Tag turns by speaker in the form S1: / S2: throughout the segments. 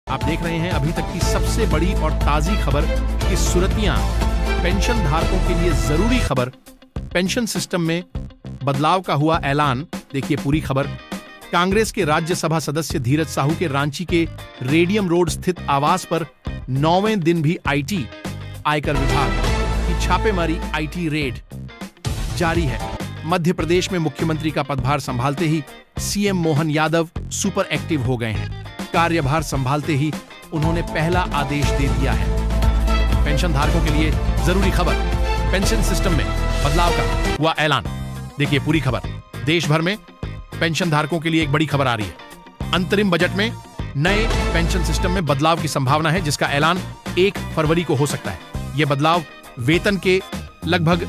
S1: आप देख रहे हैं अभी तक की सबसे बड़ी और ताजी खबर कि सुरतियां पेंशन धारकों के लिए जरूरी खबर। पेंशन सिस्टम में बदलाव का हुआ ऐलान। देखिए पूरी खबर। कांग्रेस के राज्यसभा सदस्य धीरज साहू के रांची के रेडियम रोड स्थित आवास पर 9वें दिन भी आयकर विभाग की छापेमारी आईटी रेड जारी है। मध्य प्रदेश में मुख्यमंत्री का पदभार संभालते ही CM Mohan Yadav super active हो गए हैं। कार्यभार संभालते ही उन्होंने पहला आदेश दे दिया है। पेंशन धारकों के लिए जरूरी खबर। पेंशन सिस्टम में बदलाव का हुआ ऐलान। देखिए पूरी खबर। देश भर में पेंशन धारकों के लिए एक बड़ी खबर आ रही है। अंतरिम बजट में नए पेंशन सिस्टम में बदलाव की संभावना है, जिसका ऐलान 1 फरवरी को हो सकता है। यह बदलाव वेतन के लगभग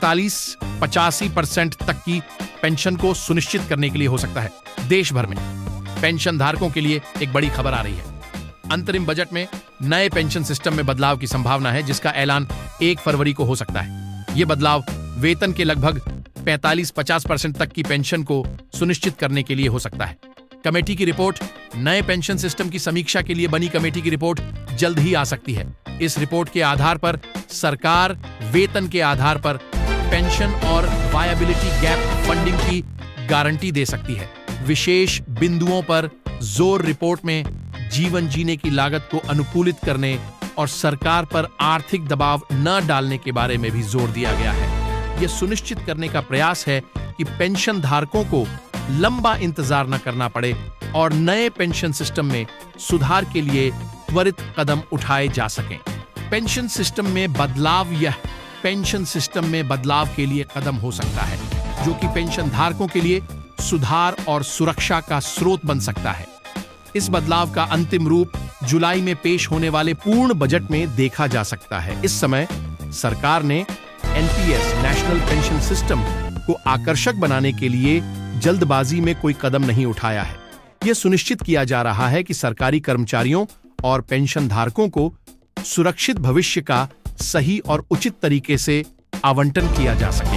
S1: 45-85% तक की पेंशन को सुनिश्चित करने के लिए हो सकता है। देश भर में पेंशन धारकों के लिए एक बड़ी खबर आ रही है। अंतरिम बजट में नए पेंशन सिस्टम में बदलाव की संभावना है, जिसका ऐलान 1 फरवरी को हो सकता है। यह बदलाव वेतन के लगभग 45-50% तक की पेंशन को सुनिश्चित करने के लिए हो सकता है। कमेटी की रिपोर्ट। नए पेंशन सिस्टम की समीक्षा के लिए बनी कमेटी की रिपोर्ट जल्द ही आ सकती है। इस रिपोर्ट के आधार पर सरकार वेतन के आधार पर पेंशन और वायबिलिटी गैप फंडिंग की गारंटी दे सकती है। विशेष बिंदुओं पर जोर रिपोर्ट में जीवन जीने की लागत को अनुकूलित करने और सरकार पर आर्थिक दबाव न डालने के बारे में भी जोर दिया गया है। यह सुनिश्चित करने का प्रयास है कि पेंशन धारकों को लंबा इंतजार न करना पड़े और नए पेंशन सिस्टम में सुधार के लिए त्वरित कदम उठाए जा सकें। पेंशन सिस्टम में बदलाव। यह पेंशन सिस्टम में बदलाव के लिए कदम हो सकता है, जो कि पेंशन धारकों के लिए सुधार और सुरक्षा का स्रोत बन सकता है। इस बदलाव का अंतिम रूप जुलाई में पेश होने वाले पूर्ण बजट में देखा जा सकता है। इस समय सरकार ने एनपीएस नेशनल पेंशन सिस्टम को आकर्षक बनाने के लिए जल्दबाजी में कोई कदम नहीं उठाया है। यह सुनिश्चित किया जा रहा है कि सरकारी कर्मचारियों और पेंशन धारकों को सुरक्षित भविष्य का सही और उचित तरीके से आवंटन किया जा सके।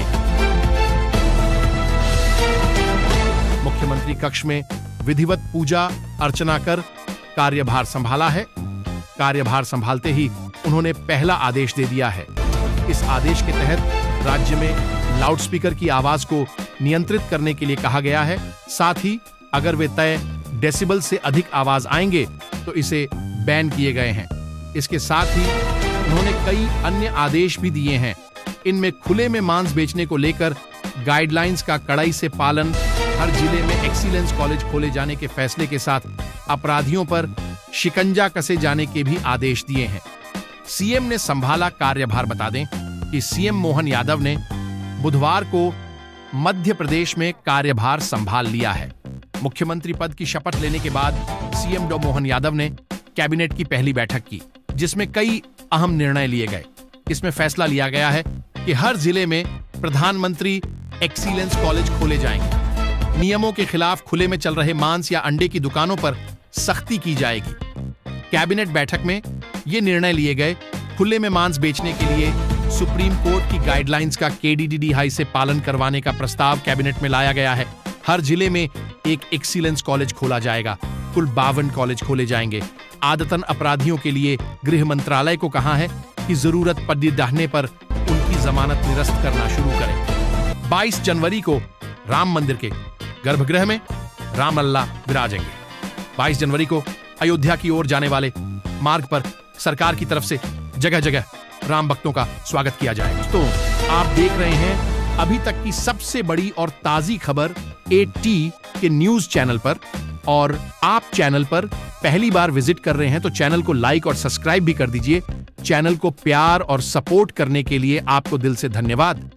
S1: मुख्यमंत्री कक्ष में विधिवत पूजा अर्चना कर कार्यभार संभाला है। कार्यभार संभालते ही उन्होंने पहला आदेश दे दिया है। इस आदेश के तहत राज्य में लाउडस्पीकर की आवाज को नियंत्रित करने के लिए कहा गया है। साथ ही अगर वे तय डेसिबल से अधिक आवाज आएंगे तो इसे बैन किए गए हैं। इसके साथ ही उन्होंने कई अन्य आदेश भी दिए हैं। इनमें खुले में मांस बेचने को लेकर गाइडलाइंस का कड़ाई से पालन, हर जिले में एक्सीलेंस कॉलेज खोले जाने के फैसले के साथ अपराधियों पर शिकंजा कसे जाने के भी आदेश दिए हैं। सीएम ने संभाला कार्यभार। बता दें कि सीएम मोहन यादव ने बुधवार को मध्य प्रदेश में कार्यभार संभाल लिया है। मुख्यमंत्री पद की शपथ लेने के बाद सीएम डॉ मोहन यादव ने कैबिनेट की पहली बैठक की, जिसमें कई अहम निर्णय लिए गए। इसमें फैसला लिया गया है कि हर जिले में प्रधानमंत्री एक्सीलेंस कॉलेज खोले जाएंगे। नियमों के खिलाफ खुले में चल रहे मांस या अंडे की दुकानों पर सख्ती की जाएगी। कैबिनेट बैठक में ये निर्णय लिए गए। खुले में मांस बेचने के लिए सुप्रीम कोर्ट की गाइडलाइंस का केडीडीडी हाई से पालन करवाने का प्रस्ताव कैबिनेट में लाया गया है। हर जिले में एक एक्सीलेंस कॉलेज खोला जाएगा। कुल 52 कॉलेज खोले जाएंगे। आदतन अपराधियों के लिए गृह मंत्रालय को कहा है कि जरूरत पड़ने पर उनकी जमानत निरस्त करना शुरू करें। 22 जनवरी को राम मंदिर के गर्भगृह में राम लल्ला विराजेंगे। 22 जनवरी को अयोध्या की ओर जाने वाले मार्ग पर सरकार की तरफ से जगह जगह राम भक्तों का स्वागत किया जाएगा। तो आप देख रहे हैं अभी तक की सबसे बड़ी और ताजी खबर एटी के न्यूज चैनल पर। और आप चैनल पर पहली बार विजिट कर रहे हैं तो चैनल को लाइक और सब्सक्राइब भी कर दीजिए। चैनल को प्यार और सपोर्ट करने के लिए आपको दिल से धन्यवाद।